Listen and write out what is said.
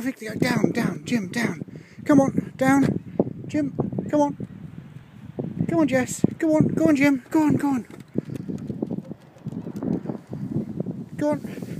Perfect. Down, down, Jim, down. Come on, down. Jim, come on. Come on, Jess. Go on, Jim. Go on. Go on.